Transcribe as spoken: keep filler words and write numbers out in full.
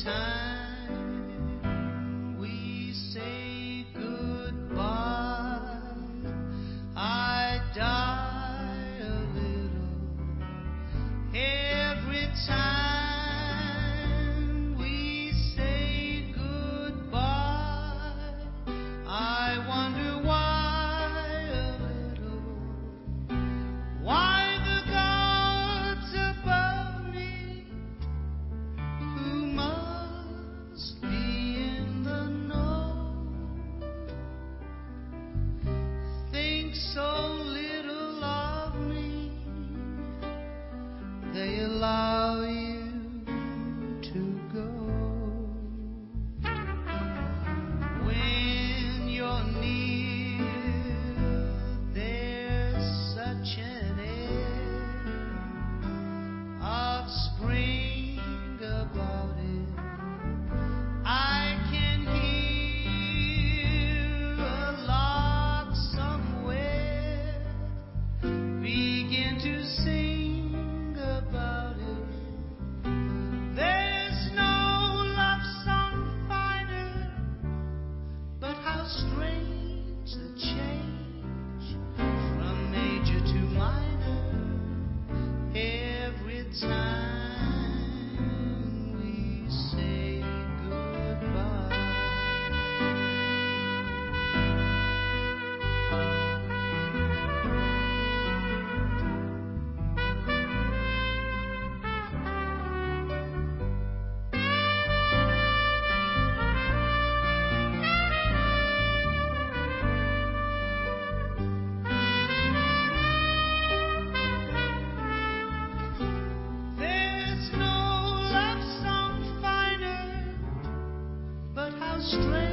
time we say goodbye, I die a little. Every time we say goodbye, I wonder why a little. Why the gods above me, who must be in the know, think so little of me, they allow you to go. When you're near, there's such an air of spring about it. I can hear a lark somewhere begin to sing about it. There's no love song finer, but how strange the change from major to minor every time we say goodbye. There's no love song finer, but how strange